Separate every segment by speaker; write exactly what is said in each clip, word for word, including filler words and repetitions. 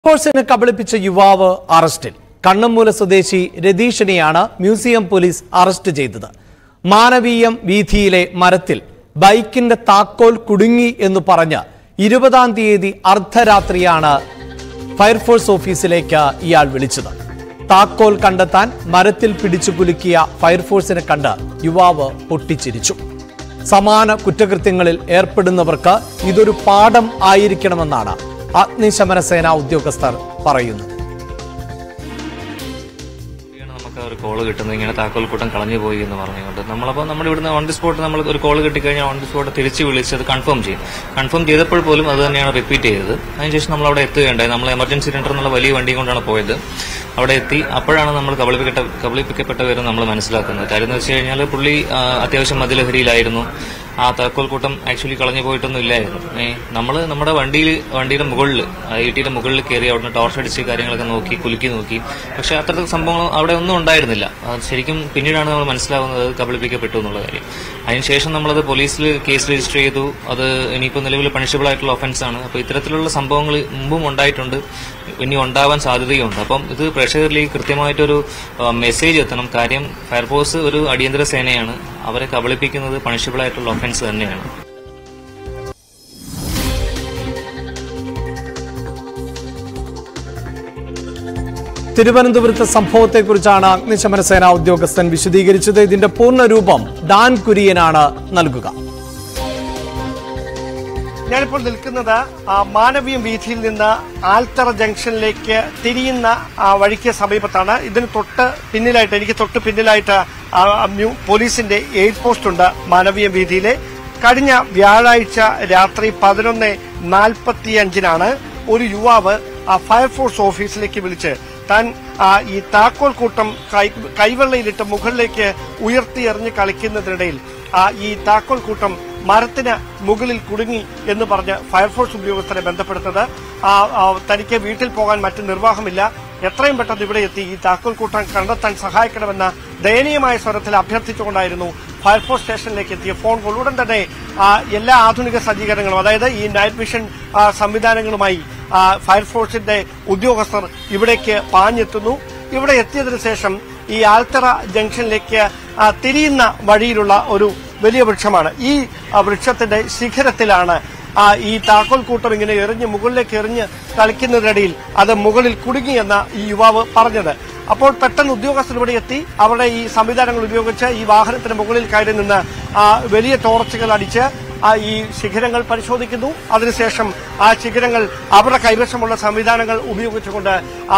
Speaker 1: ഫോഴ്സിനെ കബളിപ്പിച്ച യുവാവ് അറസ്റ്റിൽ. കണ്ണമ്മൂല സ്വദേശി രതീഷിനെയാണ് മ്യൂസിയം പോലീസ് അറസ്റ്റ് ചെയ്തത്. മാനവീയം വീഥിയിലെ മരത്തിൽ ബൈക്കിന്റെ താക്കോൽ കുടുങ്ങി എന്ന് പറഞ്ഞ് ഇരുപതാം തീയതി അർദ്ധരാത്രിയാണ് ഫയർഫോഴ്സ് ഓഫീസിലേക്ക് ഇയാൾ വിളിച്ചത്. താക്കോൽ കണ്ടെത്താൻ മരത്തിൽ പിടിച്ചു കുലുക്കിയ ഫയർഫോഴ്സിനെ കണ്ട് യുവാവ് പൊട്ടിച്ചിരിച്ചു. സമാന കുറ്റകൃത്യങ്ങളിൽ ഏർപ്പെടുന്നവർക്ക് ഇതൊരു പാഠം ആയിരിക്കണമെന്നാണ് അഗ്നിശമന സേനാ ഉദ്യോഗസ്ഥർ പറയുന്നു.
Speaker 2: നമുക്ക് ഒരു കോള് കിട്ടുന്നത് ഇങ്ങനെ താക്കോൽക്കൂട്ടം കളഞ്ഞു പോയി എന്ന് പറഞ്ഞുകൊണ്ട് നമ്മളപ്പോൾ നമ്മൾ ഇവിടുന്ന് ഓൺ ദി സ്പോട്ട് നമ്മൾ ഒരു കോള് കിട്ടിക്കഴിഞ്ഞാൽ ഓൺ ദി സ്പോട്ട് തിരിച്ച് വിളിച്ച് അത് കൺഫേം ചെയ്യും. കൺഫേം ചെയ്തപ്പോൾ പോലും അത് തന്നെയാണ് റിപ്പീറ്റ് ചെയ്തത്. അതിനുശേഷം നമ്മൾ അവിടെ എത്തുകയുണ്ടായി. നമ്മൾ എമർജൻസി സെന്റർ എന്നുള്ള വലിയ വണ്ടി കൊണ്ടാണ് പോയത്. അവിടെ എത്തി അപ്പോഴാണ് നമ്മൾ കബളിപ്പിക്കപ്പെട്ട കബളിപ്പിക്കപ്പെട്ടവരും നമ്മൾ മനസ്സിലാക്കുന്നത്. കാര്യം എന്ന് വെച്ച് കഴിഞ്ഞാൽ പുള്ളി അത്യാവശ്യം മദ്യലഹരിയിലായിരുന്നു. ആ താക്കോൽക്കൂട്ടം ആക്ച്വലി കളഞ്ഞു പോയിട്ടൊന്നും ഇല്ലായിരുന്നു. നമ്മൾ നമ്മുടെ വണ്ടിയിൽ വണ്ടിയുടെ മുകളിൽ ഐടിയുടെ മുകളിൽ കയറി അവിടുന്ന് ടോർച്ച് അടിച്ച് കാര്യങ്ങളൊക്കെ നോക്കി കുലുക്കി നോക്കി. പക്ഷെ അത്തരത്തിൽ സംഭവങ്ങൾ അവിടെ ഒന്നും ഉണ്ടായിരുന്നില്ല. ശരിക്കും പിന്നീടാണ് നമ്മൾ മനസ്സിലാവുന്നത് കബളിപ്പിക്കപ്പെട്ടു എന്നുള്ള കാര്യം. അതിനുശേഷം നമ്മളത് പോലീസിൽ കേസ് രജിസ്റ്റർ ചെയ്തു. അത് ഇനിയിപ്പോൾ നിലവിൽ പണിഷബിൾ ആയിട്ടുള്ള ഒഫൻസ് ആണ്. അപ്പോൾ ഇത്തരത്തിലുള്ള സംഭവങ്ങൾ മുമ്പും ഉണ്ടായിട്ടുണ്ട്, ഇനി ഉണ്ടാവാൻ സാധ്യതയുണ്ട്. അപ്പം ഇത് പ്രേക്ഷകരിലേക്ക് കൃത്യമായിട്ടൊരു മെസ്സേജ് എത്തണം. കാര്യം ഫയർഫോഴ്സ് ഒരു അടിയന്തര സേനയാണ്. അവരെ കബളിപ്പിക്കുന്നത് പണിഷബിൾ ആയിട്ടുള്ള ഒഫൻസ് തന്നെയാണ്.
Speaker 1: തിരുവനന്തപുരത്തെ സംഭവത്തെക്കുറിച്ചാണ് അഗ്നിശമന സേനാ ഉദ്യോഗസ്ഥൻ വിശദീകരിച്ചത്. ഇതിന്റെ പൂർണ്ണരൂപം ഡാൻ കുര്യനാണ് നൽകുക.
Speaker 3: ഞാനിപ്പോൾ നിൽക്കുന്നത് മാനവീയം വീഥിയിൽ നിന്ന് ആൽത്തറ ജംഗ്ഷനിലേക്ക് തിരിയുന്ന വഴിക്ക് സമീപത്താണ്. ഇതിന് തൊട്ട് പിന്നിലായിട്ട് എനിക്ക് തൊട്ട് പിന്നിലായിട്ട് പോലീസിന്റെ എയ്ഡ് പോസ്റ്റ് ഉണ്ട് മാനവീയം വീഥിയിലെ. കഴിഞ്ഞ വ്യാഴാഴ്ച രാത്രി പതിനൊന്ന് നാൽപ്പത്തിയഞ്ചിനാണ് ഒരു യുവാവ് ഫയർഫോഴ്സ് ഓഫീസിലേക്ക് വിളിച്ച് താൻ ഈ താക്കോൽ കൂട്ടം കൈവെള്ളയിലിട്ട് മുകളിലേക്ക് ഉയർത്തിയെറിഞ്ഞ് കളിക്കുന്നതിനിടയിൽ ഈ താക്കോൽ കൂട്ടം മരത്തിന് മുകളിൽ കുടുങ്ങി എന്ന് പറഞ്ഞ് ഫയർഫോഴ്സ് ഉദ്യോഗസ്ഥരെ ബന്ധപ്പെടുന്നത്. തനിക്ക് വീട്ടിൽ പോകാൻ മറ്റു നിർവാഹമില്ല, എത്രയും പെട്ടെന്ന് ഇവിടെ എത്തി ഈ താക്കോൽ കൂട്ടം കണ്ടെത്താൻ സഹായിക്കണമെന്ന ദയനീയമായ സ്വരത്തിൽ അഭ്യർത്ഥിച്ചുകൊണ്ടായിരുന്നു ഫയർഫോഴ്സ് സ്റ്റേഷനിലേക്ക് എത്തിയ ഫോൺ കോൾ. ഉടൻ തന്നെ എല്ലാ ആധുനിക സജ്ജീകരണങ്ങളും, അതായത് ഈ നൈറ്റ് വിഷൻ സംവിധാനങ്ങളുമായി ഫയർഫോഴ്സിന്റെ ഉദ്യോഗസ്ഥർ ഇവിടേക്ക് പാഞ്ഞെത്തുന്നു. ഇവിടെ എത്തിയതിനു ശേഷം ഈ ആൽത്തറ ജംഗ്ഷനിലേക്ക് തിരിയുന്ന വഴിയിലുള്ള ഒരു വലിയ വൃക്ഷമാണ്. ഈ വൃക്ഷത്തിന്റെ ശിഖരത്തിലാണ് ഈ താക്കോൽ കൂട്ടം ഇങ്ങനെ എറിഞ്ഞ് മുകളിലേക്ക് എറിഞ്ഞ് കളിക്കുന്നതിനിടയിൽ അത് മുകളിൽ കുടുങ്ങിയെന്ന ഈ യുവാവ് പറഞ്ഞത്. അപ്പോൾ പെട്ടെന്ന് ഉദ്യോഗസ്ഥർ ഇവിടെ എത്തി അവരുടെ ഈ സംവിധാനങ്ങൾ ഉപയോഗിച്ച് ഈ വാഹനത്തിന് മുകളിൽ കയറി നിന്ന് വലിയ ടോർച്ചുകൾ അടിച്ച് ഈ ശിഖരങ്ങൾ പരിശോധിക്കുന്നു. അതിനുശേഷം ആ ശിഖരങ്ങൾ അവരുടെ കൈവശമുള്ള സംവിധാനങ്ങൾ ഉപയോഗിച്ചുകൊണ്ട്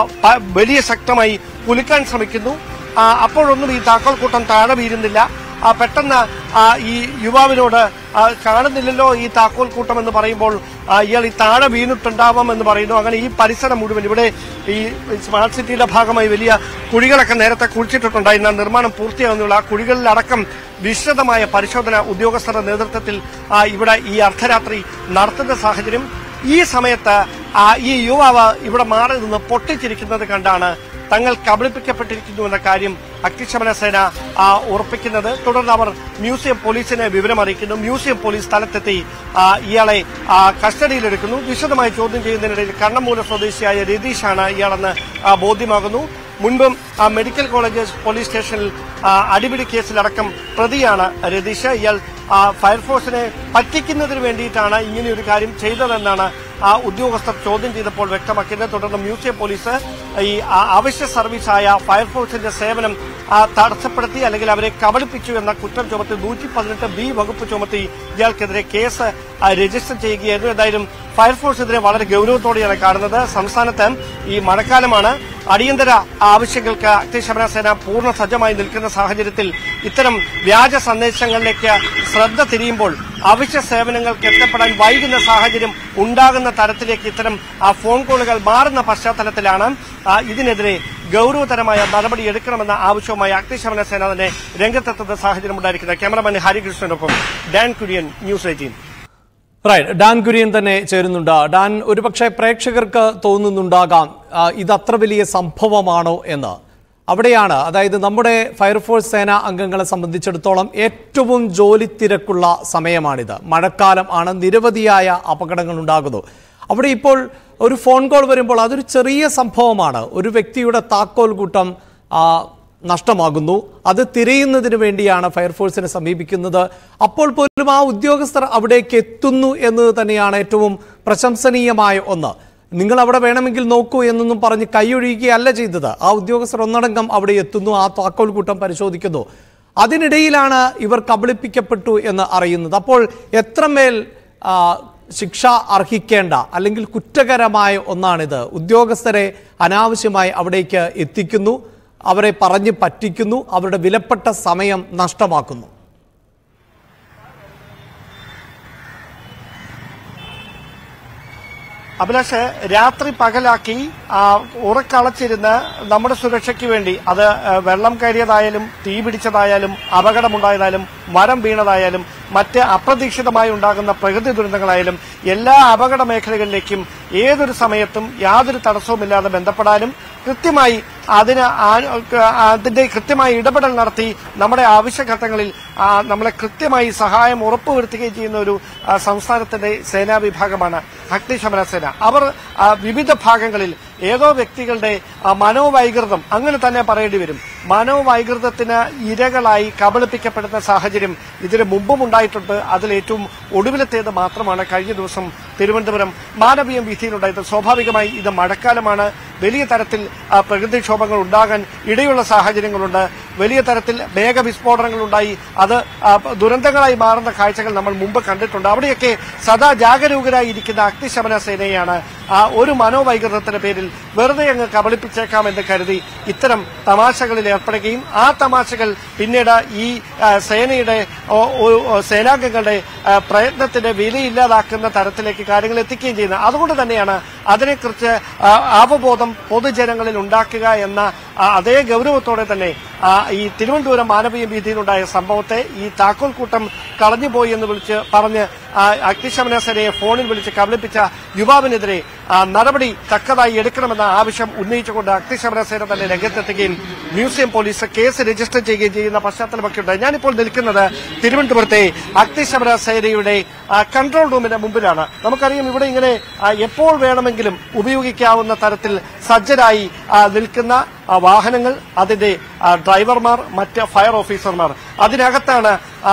Speaker 3: വലിയ ശക്തമായി കുലുക്കാൻ ശ്രമിക്കുന്നു. അപ്പോഴൊന്നും ഈ താക്കോൽ കൂട്ടം താഴെ വീഴുന്നില്ല. പെട്ടെന്ന് ഈ യുവാവിനോട് കാണുന്നില്ലല്ലോ ഈ താക്കോൽ കൂട്ടം എന്ന് പറയുമ്പോൾ ഇയാൾ ഈ താഴെ വീണിട്ടുണ്ടാവാം എന്ന് പറയുന്നു. അങ്ങനെ ഈ പരിസരം മുഴുവൻ, ഇവിടെ ഈ സ്മാർട്ട് സിറ്റിയുടെ ഭാഗമായി വലിയ കുഴികളൊക്കെ നേരത്തെ കുഴിച്ചിട്ടുണ്ടായിരുന്ന നിർമ്മാണം പൂർത്തിയാകുന്നുള്ള ആ കുഴികളിലടക്കം വിശദമായ പരിശോധന ഉദ്യോഗസ്ഥരുടെ നേതൃത്വത്തിൽ ഇവിടെ ഈ അർദ്ധരാത്രി നടത്തുന്ന സാഹചര്യം. ഈ സമയത്ത് ഈ യുവാവ് ഇവിടെ മാറി നിന്ന് പൊട്ടിച്ചിരിക്കുന്നത് കണ്ടാണ് തങ്ങൾ കബളിപ്പിക്കപ്പെട്ടിരിക്കുന്നു എന്ന കാര്യം അഗ്നിശമന സേന ഉറപ്പിക്കുന്നത്. തുടർന്ന് അവർ മ്യൂസിയം പോലീസിനെ വിവരമറിയിക്കുന്നു. മ്യൂസിയം പോലീസ് സ്ഥലത്തെത്തി ഇയാളെ കസ്റ്റഡിയിലെടുക്കുന്നു. വിശദമായി ചോദ്യം ചെയ്യുന്നതിനിടയിൽ കണ്ണമ്മൂല സ്വദേശിയായ രതീഷാണ് ഇയാളെന്ന് ബോധ്യമാകുന്നു. മുൻപും മെഡിക്കൽ കോളേജ് പോലീസ് സ്റ്റേഷനിൽ അടിപിടി കേസിലടക്കം പ്രതിയാണ് രതീഷ്. ഇയാൾ ഫയർഫോഴ്സിനെ പറ്റിക്കുന്നതിന് വേണ്ടിയിട്ടാണ് ഇങ്ങനെയൊരു കാര്യം ചെയ്തതെന്നാണ് ഉദ്യോഗസ്ഥർ ചോദ്യം ചെയ്തപ്പോൾ വ്യക്തമാക്കിയത്. തുടർന്ന് മ്യൂസിയം പോലീസ് ഈ അവശ്യ സർവീസായ ഫയർഫോഴ്സിന്റെ സേവനം തടസ്സപ്പെടുത്തി അല്ലെങ്കിൽ അവരെ കബളിപ്പിച്ചു എന്ന കുറ്റം ചുമത്തി നൂറ്റി പതിനെട്ട് ബി വകുപ്പ് ചുമത്തി ഇയാൾക്കെതിരെ കേസ് രജിസ്റ്റർ ചെയ്യുകയായിരുന്നു. എന്തായാലും ഫയർഫോഴ്സ് ഇതിനെ വളരെ ഗൌരവത്തോടെയാണ് കാണുന്നത്. സംസ്ഥാനത്ത് ഈ മഴക്കാലമാണ്. അടിയന്തര ആവശ്യങ്ങൾക്ക് അഗ്നിശമന സേന പൂർണ്ണ സജ്ജമായി നിൽക്കുന്ന സാഹചര്യത്തിൽ ഇത്തരം വ്യാജ സന്ദേശങ്ങളിലേക്ക് ശ്രദ്ധ തിരിയുമ്പോൾ അവശ്യ സേവനങ്ങൾക്ക് എത്തപ്പെടാൻ വൈകുന്ന സാഹചര്യം ഉണ്ടാകുന്ന തരത്തിലേക്ക് ഇത്തരം ഫോൺ കോളുകൾ മാറുന്ന പശ്ചാത്തലത്തിലാണ് ഇതിനെതിരെ ഗൌരവതരമായ നടപടി എടുക്കണമെന്ന ആവശ്യവുമായി അഗ്നിശമന സേന തന്നെ രംഗത്തെത്തുന്ന സാഹചര്യം ഉണ്ടായിരിക്കുന്നത്. ക്യാമറമാൻ ഹരികൃഷ്ണനൊപ്പം Dan Kurian, news eighteen.
Speaker 1: Right, Dan Kurian തന്നെ ചേരുന്നുണ്ട്. ഡാൻ, ഒരുപക്ഷെ പ്രേക്ഷകർക്ക് തോന്നുന്നുണ്ടാകാം ഇത് അത്ര വലിയ സംഭവമാണോ എന്ന്. അവിടെയാണ്, അതായത് നമ്മുടെ ഫയർഫോഴ്സ് സേനാ അംഗങ്ങളെ സംബന്ധിച്ചിടത്തോളം ഏറ്റവും ജോലി തിരക്കുള്ള സമയമാണിത്. മഴക്കാലം ആണ്, നിരവധിയായ അപകടങ്ങൾ ഉണ്ടാകുന്നു. അവിടെ ഇപ്പോൾ ഒരു ഫോൺ കോൾ വരുമ്പോൾ അതൊരു ചെറിയ സംഭവമാണ്. ഒരു വ്യക്തിയുടെ താക്കോൽ കൂട്ടം നഷ്ടമാകുന്നു, അത് തിരയുന്നതിന് വേണ്ടിയാണ് ഫയർഫോഴ്സിനെ സമീപിക്കുന്നത്. അപ്പോൾ പോലും ആ ഉദ്യോഗസ്ഥർ അവിടേക്ക് എത്തുന്നു എന്നത് തന്നെയാണ് ഏറ്റവും പ്രശംസനീയമായ ഒന്ന്. നിങ്ങൾ അവിടെ വേണമെങ്കിൽ നോക്കൂ എന്നൊന്നും പറഞ്ഞ് കൈയൊഴിയുകയല്ല ചെയ്തത്. ആ ഉദ്യോഗസ്ഥർ ഒന്നടങ്കം അവിടെ എത്തുന്നു, ആ താക്കോൽ കൂട്ടം പരിശോധിക്കുന്നു. അതിനിടയിലാണ് ഇവർ കബളിപ്പിക്കപ്പെട്ടു എന്ന് അറിയുന്നത്. അപ്പോൾ എത്രമേൽ ശിക്ഷ അർഹിക്കേണ്ട അല്ലെങ്കിൽ കുറ്റകരമായ ഒന്നാണിത്. ഉദ്യോഗസ്ഥരെ അനാവശ്യമായി അവിടേക്ക് എത്തിക്കുന്നു, അവരെ പറഞ്ഞ് പറ്റിക്കുന്നു, അവരുടെ വിലപ്പെട്ട സമയം നഷ്ടമാക്കുന്നു.
Speaker 3: അഭിലാഷ്, രാത്രി പകലാക്കി ഉറക്കളച്ചിരുന്ന് നമ്മുടെ സുരക്ഷയ്ക്ക് വേണ്ടി, അത് വെള്ളം കയറിയതായാലും തീ പിടിച്ചതായാലും അപകടമുണ്ടായതായാലും മരം വീണതായാലും മറ്റ് അപ്രതീക്ഷിതമായി ഉണ്ടാകുന്ന പ്രകൃതി ദുരന്തങ്ങളായാലും എല്ലാ അപകട മേഖലകളിലേക്കും ഏതൊരു സമയത്തും യാതൊരു തടസ്സവുമില്ലാതെ ബന്ധപ്പെടാനും കൃത്യമായി അതിന് അതിന്റെ കൃത്യമായി ഇടപെടൽ നടത്തി നമ്മുടെ ആവശ്യഘട്ടങ്ങളിൽ നമ്മളെ കൃത്യമായി സഹായം ഉറപ്പുവരുത്തുകയും ചെയ്യുന്ന ഒരു സംസ്ഥാനത്തിന്റെ സേനാ വിഭാഗമാണ് അഗ്നിശമന സേന. അവർ വിവിധ ഭാഗങ്ങളിൽ ഏതോ വ്യക്തികളുടെ മനോവൈകൃതം, അങ്ങനെ തന്നെ പറയേണ്ടി വരും, മനോവൈകൃതത്തിന് ഇരകളായി കബളിപ്പിക്കപ്പെടുന്ന സാഹചര്യം ഇതിന് മുമ്പും ഉണ്ടായിട്ടുണ്ട്. അതിൽ ഏറ്റവും ഒടുവിലത്തേത് മാത്രമാണ് കഴിഞ്ഞ ദിവസം തിരുവനന്തപുരം മാനവീയം വീഥിയിലുണ്ടായത്. സ്വാഭാവികമായി ഇത് മഴക്കാലമാണ്, വലിയ തരത്തിൽ പ്രകൃതിക്ഷോഭങ്ങൾ ഉണ്ടാകാൻ ഇടയുള്ള സാഹചര്യങ്ങളുണ്ട്, വലിയ തരത്തിൽ മേഘവിസ്ഫോടനങ്ങൾ ഉണ്ടായി, അത് ദുരന്തങ്ങളായി മാറുന്ന കാഴ്ചകൾ നമ്മൾ മുമ്പ് കണ്ടിട്ടുണ്ട്. അവിടെയൊക്കെ സദാ ജാഗരൂകരായി ഇരിക്കുന്ന അഗ്നിശമന സേനയാണ് ഒരു മനോവൈകൃതത്തിന്റെ പേരിൽ വെറുതെ അങ്ങ് കബളിപ്പിച്ചേക്കാമെന്ന് കരുതി ഇത്തരം തമാശകളിൽ ഏർപ്പെടുകയും ആ തമാശകൾ പിന്നീട് ഈ സേനയുടെ സേനാംഗങ്ങളുടെ പ്രയത്നത്തിന്റെ വിലയില്ലാതാക്കുന്ന തരത്തിലേക്ക് കാര്യങ്ങൾ എത്തിക്കുകയും ചെയ്യുന്നത്. അതുകൊണ്ട് തന്നെയാണ് അതിനെക്കുറിച്ച് അവബോധം പൊതുജനങ്ങളിൽ ഉണ്ടാക്കുക എന്ന അതേ ഗൌരവത്തോടെ തന്നെ ഈ തിരുവനന്തപുരം മാനവീയ വീഥിയിലുണ്ടായ സംഭവത്തെ, ഈ താക്കോൽ കൂട്ടം കളഞ്ഞുപോയി എന്ന് വിളിച്ച് പറഞ്ഞ് അഗ്നിശമന സേനയെ ഫോണിൽ വിളിച്ച് കബളിപ്പിച്ച യുവാവിനെതിരെ നടപടി തക്കതായി എടുക്കണമെന്ന ആവശ്യം ഉന്നയിച്ചുകൊണ്ട് അഗ്നിശമന സേന തന്നെ രംഗത്തെത്തുകയും മ്യൂസിയം പോലീസ് കേസ് രജിസ്റ്റർ ചെയ്യുകയും ചെയ്യുന്ന പശ്ചാത്തലമൊക്കെ ഉണ്ട്. ഞാനിപ്പോൾ നിൽക്കുന്നത് തിരുവനന്തപുരത്തെ അഗ്നിശമന സേനയുടെ കൺട്രോൾ റൂമിന്റെ മുമ്പിലാണ്. നമുക്കറിയാം, ഇവിടെ ഇങ്ങനെ എപ്പോൾ വേണമെങ്കിലും ഉപയോഗിക്കാവുന്ന തരത്തിൽ സജ്ജരായി നിൽക്കുന്ന വാഹനങ്ങൾ, അതിന്റെ ഡ്രൈവർമാർ, മറ്റ് ഫയർ ഓഫീസർമാർ, അതിനകത്താണ്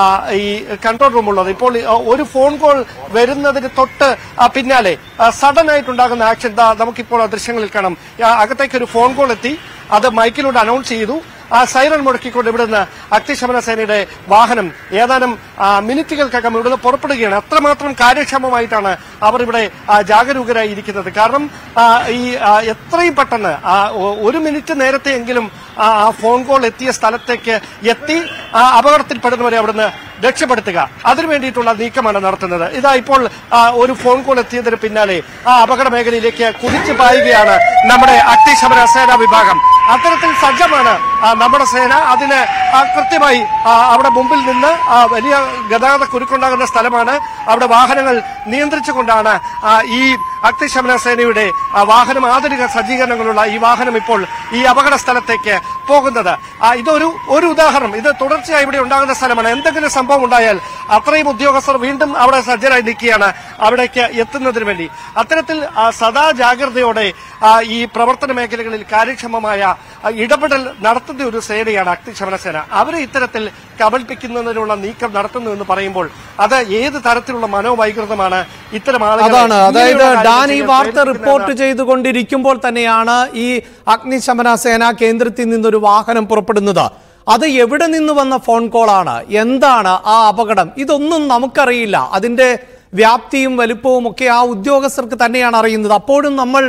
Speaker 3: ഈ കൺട്രോൾ റൂം ഉള്ളത്. ഇപ്പോൾ ഒരു ഫോൺ കോൾ വരുന്നതിന് തൊട്ട് പിന്നാലെ സഡൻ ആയിട്ടുണ്ടാകുന്ന ആക്ഷൻ നമുക്കിപ്പോൾ ആ ദൃശ്യങ്ങളിൽ കാണാം. അകത്തേക്ക് ഒരു ഫോൺ കോൾ എത്തി, അത് മൈക്കിലൂടെ അനൗൺസ് ചെയ്തു. ആ സൈറൺ മുടക്കിക്കൊണ്ട് ഇവിടുന്ന് അഗ്നിശമന സേനയുടെ വാഹനം ഏതാനും മിനിറ്റുകൾക്കകം ഇവിടുന്ന് പുറപ്പെടുകയാണ്. അത്രമാത്രം കാര്യക്ഷമമായിട്ടാണ് അവർ ഇവിടെ ജാഗരൂകരായി ഇരിക്കുന്നത്. കാരണം ഈ എത്രയും പെട്ടെന്ന് ഒരു മിനിറ്റ് നേരത്തെയെങ്കിലും ആ ഫോൺ കോൾ എത്തിയ സ്ഥലത്തേക്ക് എത്തി അപകടത്തിൽപ്പെടുന്നവരെ അവിടുന്ന് രക്ഷപ്പെടുത്തുക, അതിനു വേണ്ടിയിട്ടുള്ള നീക്കമാണ് നടത്തുന്നത്. ഇതാ ഇപ്പോൾ ഒരു ഫോൺ കോൾ എത്തിയതിന് പിന്നാലെ ആ അപകട മേഖലയിലേക്ക് കുതിച്ചു പായുകയാണ് നമ്മുടെ അഗ്നിശമന സേനാ വിഭാഗം. അത്തരത്തിൽ സജ്ജമാണ് നമ്മുടെ സേന. അതിന് കൃത്യമായി അവിടെ മുമ്പിൽ നിന്ന് വലിയ ഗതാഗത കുരുക്കുണ്ടാകുന്ന സ്ഥലമാണ്. അവിടെ വാഹനങ്ങൾ നിയന്ത്രിച്ചുകൊണ്ടാണ് ഈ അഗ്നിശമന സേനയുടെ വാഹനം, ആധുനിക സജ്ജീകരണങ്ങളുള്ള ഈ വാഹനം ഇപ്പോൾ ഈ അപകട സ്ഥലത്തേക്ക് പോകുന്നത്. ഇതൊരു ഒരു ഉദാഹരണം. ഇത് തുടർച്ചയായി ഇവിടെ ഉണ്ടാകുന്ന സ്ഥലമാണ്. എന്തെങ്കിലും സംഭവം ഉണ്ടായാൽ അത്രയും ഉദ്യോഗസ്ഥർ വീണ്ടും അവിടെ സജ്ജരായി നിൽക്കുകയാണ് അവിടേക്ക് എത്തുന്നതിന് വേണ്ടി. അത്തരത്തിൽ സദാ ജാഗ്രതയോടെ ഈ പ്രവർത്തന മേഖലകളിൽ കാര്യക്ഷമമായ ഇടപെടൽ നടത്തുന്ന ഒരു സേനയാണ് അഗ്നിശമന സേന. അവരെ ഇത്തരത്തിൽ കബളിപ്പിക്കുന്നതിനുള്ള നീക്കം നടത്തുന്നു എന്ന് പറയുമ്പോൾ അത് ഏത് തരത്തിലുള്ള മനോവൈകൃതമാണ് ഇത്തരം
Speaker 1: ആളുകളാണ്. അതായത് ഡാൻ, ഈ വാർത്ത റിപ്പോർട്ട് ചെയ്തുകൊണ്ടിരിക്കുമ്പോൾ തന്നെയാണ് ഈ അഗ്നിശമന സേനാ കേന്ദ്രത്തിൽ നിന്നൊരു വാഹനം പുറപ്പെടുന്നത്. അത് എവിടെ നിന്ന് വന്ന ഫോൺ കോളാണ്, എന്താണ് ആ അപകടം, ഇതൊന്നും നമുക്കറിയില്ല. അതിന്റെ വ്യാപ്തിയും വലുപ്പവും ഒക്കെ ആ ഉദ്യോഗസ്ഥർക്ക് തന്നെയാണ് അറിയുന്നത്. അപ്പോഴും നമ്മൾ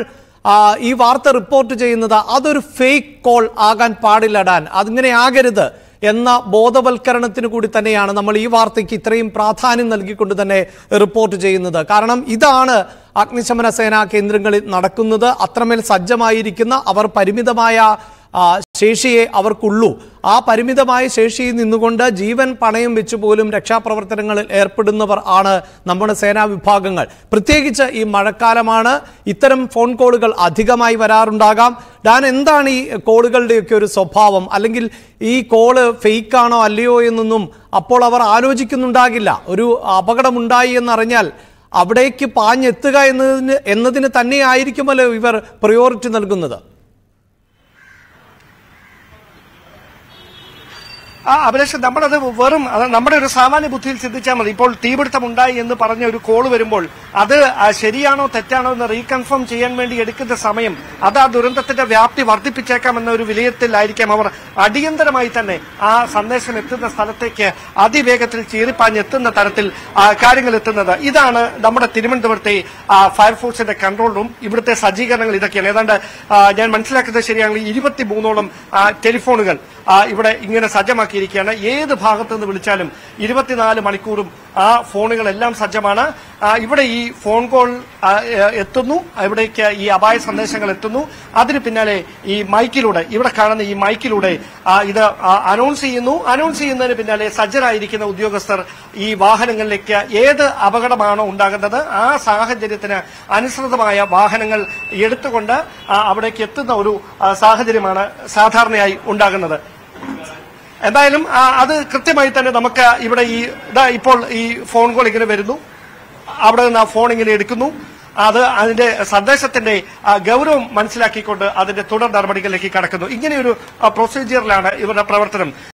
Speaker 1: ഈ വാർത്ത റിപ്പോർട്ട് ചെയ്യുന്നത് അതൊരു ഫേക്ക് കോൾ ആകാൻ പാടില്ല ഡാൻ, അതിങ്ങനെ ആകരുത് എന്ന ബോധവൽക്കരണത്തിന് കൂടി തന്നെയാണ് നമ്മൾ ഈ വാർത്തയ്ക്ക് ഇത്രയും പ്രാധാന്യം നൽകിക്കൊണ്ട് തന്നെ റിപ്പോർട്ട് ചെയ്യുന്നത്. കാരണം ഇതാണ് അഗ്നിശമന സേനാ കേന്ദ്രങ്ങളിൽ നടക്കുന്നത്. അത്രമേൽ സജ്ജമായിരിക്കുന്ന അവർ പരിമിതമായ ശേഷിയെ അവർക്കുള്ളൂ. ആ പരിമിതമായ ശേഷിയിൽ നിന്നുകൊണ്ട് ജീവൻ പണയം വെച്ച് പോലും രക്ഷാപ്രവർത്തനങ്ങളിൽ ഏർപ്പെടുന്നവർ ആണ് നമ്മുടെ സേനാ വിഭാഗങ്ങൾ. പ്രത്യേകിച്ച് ഈ മഴക്കാലമാണ്, ഇത്തരം ഫോൺ കോളുകൾ അധികമായി വരാറുണ്ടാകാം. ഡാൻ, എന്താണ് ഈ കോളുകളുടെയൊക്കെ ഒരു സ്വഭാവം? അല്ലെങ്കിൽ ഈ കോള് ഫേക്കാണോ അല്ലയോ എന്നൊന്നും അപ്പോൾ അവർ ആലോചിക്കുന്നുണ്ടാകില്ല. ഒരു അപകടമുണ്ടായി എന്നറിഞ്ഞാൽ അവിടേക്ക് പാഞ്ഞെത്തുക എന്നതിന് എന്നതിന് തന്നെയായിരിക്കുമല്ലോ ഇവർ പ്രയോറിറ്റി നൽകുന്നത്.
Speaker 3: ആ അഭിലാഷ്, നമ്മളത് വെറും നമ്മുടെ ഒരു സാമാന്യ ബുദ്ധിയിൽ ചിന്തിച്ചാൽ മതി. ഇപ്പോൾ തീപിടുത്തം ഉണ്ടായി എന്ന് പറഞ്ഞ ഒരു കോള് വരുമ്പോൾ അത് ശരിയാണോ തെറ്റാണോ എന്ന് റീകൺഫേം ചെയ്യാൻ വേണ്ടി എടുക്കുന്ന സമയം അത് ആ ദുരന്തത്തിന്റെ വ്യാപ്തി വർദ്ധിപ്പിച്ചേക്കാമെന്ന ഒരു വിലയിരുത്തലായിരിക്കാം അവർ അടിയന്തരമായി തന്നെ ആ സന്ദേശം എത്തുന്ന സ്ഥലത്തേക്ക് അതിവേഗത്തിൽ ചീറിപ്പാഞ്ഞെത്തുന്ന തരത്തിൽ കാര്യങ്ങൾ എത്തുന്നത്. ഇതാണ് നമ്മുടെ തിരുവനന്തപുരത്തെ ഫയർഫോഴ്സിന്റെ കൺട്രോൾ റൂം. ഇവിടുത്തെ സജ്ജീകരണങ്ങൾ ഇതൊക്കെയാണ്. ഏതാണ്ട് ഞാൻ മനസ്സിലാക്കുന്നത് ശരിയാണെങ്കിൽ ഇരുപത്തിമൂന്നോളം ടെലിഫോണുകൾ ഇവിടെ ഇങ്ങനെ സജ്ജമാക്കിയിരിക്കുകയാണ്. ഏത് ഭാഗത്തു നിന്ന് വിളിച്ചാലും ഇരുപത്തിനാല് മണിക്കൂറും ആ ഫോണുകളെല്ലാം സജ്ജമാണ്. ഇവിടെ ഈ ഫോൺ കോൾ എത്തുന്നു, ഇവിടേക്ക് ഈ അപായ സന്ദേശങ്ങൾ എത്തുന്നു. അതിന് പിന്നാലെ ഈ മൈക്കിലൂടെ, ഇവിടെ കാണുന്ന ഈ മൈക്കിലൂടെ ഇത് അനൗൺസ് ചെയ്യുന്നു. അനൗൺസ് ചെയ്യുന്നതിന് പിന്നാലെ സജ്ജരായിരിക്കുന്ന ഉദ്യോഗസ്ഥർ ഈ വാഹനങ്ങളിലേക്ക് ഏത് അപകടമാണോ ഉണ്ടാകുന്നത് ആ സാഹചര്യത്തിന് അനുസൃതമായ വാഹനങ്ങൾ എടുത്തുകൊണ്ട് അവിടേക്ക് എത്തുന്ന ഒരു സാഹചര്യമാണ് സാധാരണയായി ഉണ്ടാകുന്നത്. എന്തായാലും അത് കൃത്യമായി തന്നെ നമുക്ക് ഇവിടെ ഈ ഇതാ ഇപ്പോൾ ഈ ഫോൺ കോൾ ഇങ്ങനെ വരുന്നു, അവിടെ നിന്ന് ആ ഫോൺ ഇങ്ങനെ എടുക്കുന്നു. അത് അതിന്റെ സന്ദേശത്തിന്റെ ഗൗരവം മനസ്സിലാക്കിക്കൊണ്ട് അതിന്റെ തുടർ നടപടികളിലേക്ക് കടക്കുന്നു. ഇങ്ങനെയൊരു പ്രൊസീജിയറിലാണ് ഇവരുടെ പ്രവർത്തനം.